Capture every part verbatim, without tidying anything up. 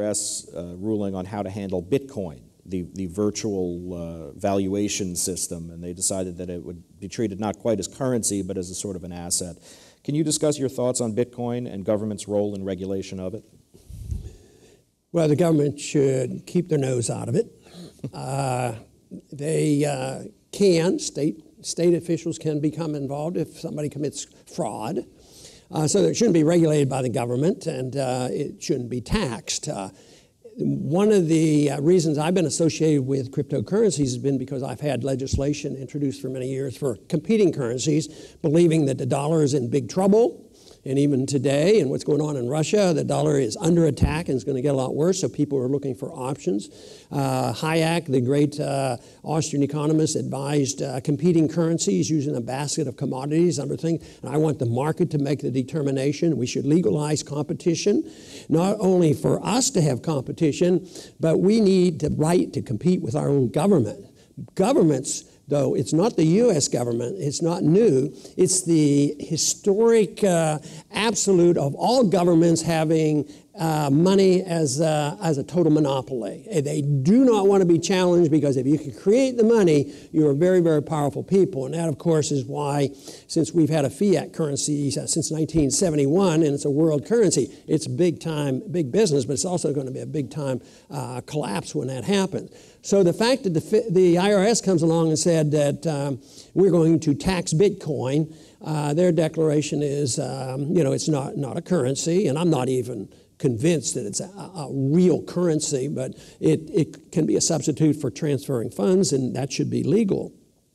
S uh, ruling on how to handle Bitcoin, the, the virtual uh, valuation system, and they decided that it would be treated not quite as currency, but as a sort of an asset. Can you discuss your thoughts on Bitcoin and government's role in regulation of it? Well, the government should keep their nose out of it. Uh, they uh, can, state, state officials can become involved if somebody commits fraud. Uh, so it shouldn't be regulated by the government, and uh, it shouldn't be taxed. Uh, one of the uh, reasons I've been associated with cryptocurrencies has been because I've had legislation introduced for many years for competing currencies, believing that the dollar is in big trouble. And even today, and what's going on in Russia, the dollar is under attack and it's going to get a lot worse, so people are looking for options. Uh, Hayek, the great uh, Austrian economist, advised uh, competing currencies using a basket of commodities, other things. And I want the market to make the determination. We should legalize competition, not only for us to have competition, but we need the right to compete with our own government. Governments, though, it's not the U S government, it's not new, it's the historic uh, absolute of all governments having uh, money as a, as a total monopoly. They do not want to be challenged, because if you can create the money, you're a very, very powerful people. And that, of course, is why, since we've had a fiat currency uh, since nineteen seventy-one, and it's a world currency, it's big time, big business, but it's also going to be a big time uh, collapse when that happens. So the fact that the, the I R S comes along and said that um, we're going to tax Bitcoin, uh, their declaration is, um, you know, it's not, not a currency, and I'm not even convinced that it's a, a real currency, but it, it can be a substitute for transferring funds, and that should be legal.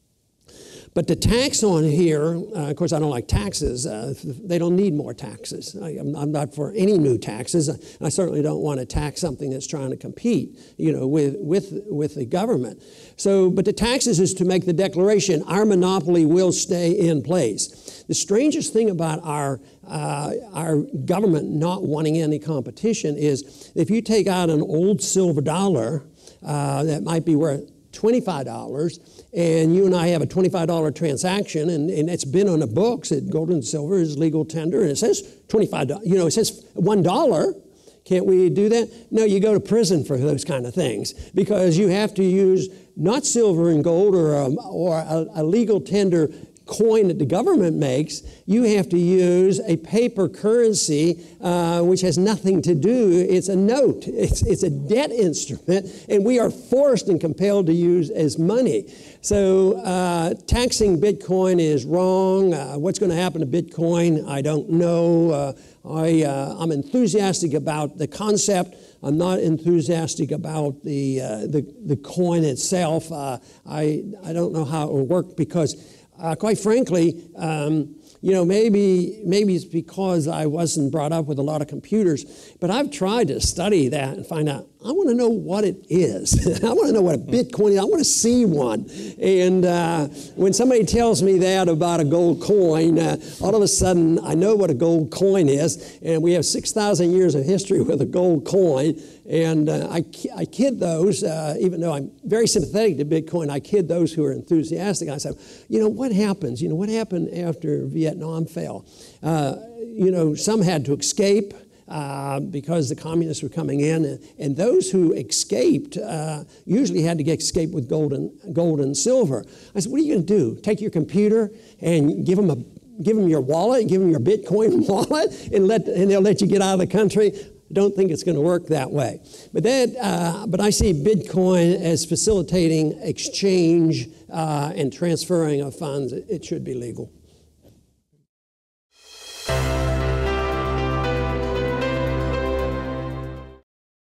But the tax on here, uh, of course, I don't like taxes. Uh, they don't need more taxes. I, I'm, I'm not for any new taxes. I, I certainly don't want to tax something that's trying to compete, you know, with, with, with the government. So, but the taxes is to make the declaration, our monopoly will stay in place. The strangest thing about our, uh, our government not wanting any competition is if you take out an old silver dollar uh, that might be worth twenty-five dollars, and you and I have a twenty-five dollar transaction, and, and it's been on the books that gold and silver is legal tender, and it says twenty-five dollars, you know, it says one dollar. Can't we do that? No, you go to prison for those kind of things, because you have to use not silver and gold or a, or a, a legal tender coin that the government makes. You have to use a paper currency uh, which has nothing to do. It's a note. It's, it's a debt instrument, and we are forced and compelled to use as money. So uh, taxing Bitcoin is wrong. Uh, what's going to happen to Bitcoin, I don't know. Uh, I, uh, I'm enthusiastic about the concept. I'm not enthusiastic about the, uh, the, the coin itself. Uh, I, I don't know how it will work, because Uh, quite frankly, um, you know, maybe, maybe it's because I wasn't brought up with a lot of computers, but I've tried to study that and find out, I want to know what it is. I want to know what a Bitcoin is. I want to see one. And uh, when somebody tells me that about a gold coin, uh, all of a sudden I know what a gold coin is, and we have six thousand years of history with a gold coin. And uh, I, I kid those, uh, even though I'm very sympathetic to Bitcoin, I kid those who are enthusiastic. I say, you know, what happens? You know, what happened after Vietnam fell? Uh, you know, some had to escape uh, because the communists were coming in, and, and those who escaped uh, usually had to get escape with gold and, gold and silver. I said, what are you going to do? Take your computer and give them a give them your wallet, give them your Bitcoin wallet, and let and they'll let you get out of the country? Don't think it's going to work that way. But that, uh, but I see Bitcoin as facilitating exchange uh, and transferring of funds. It should be legal.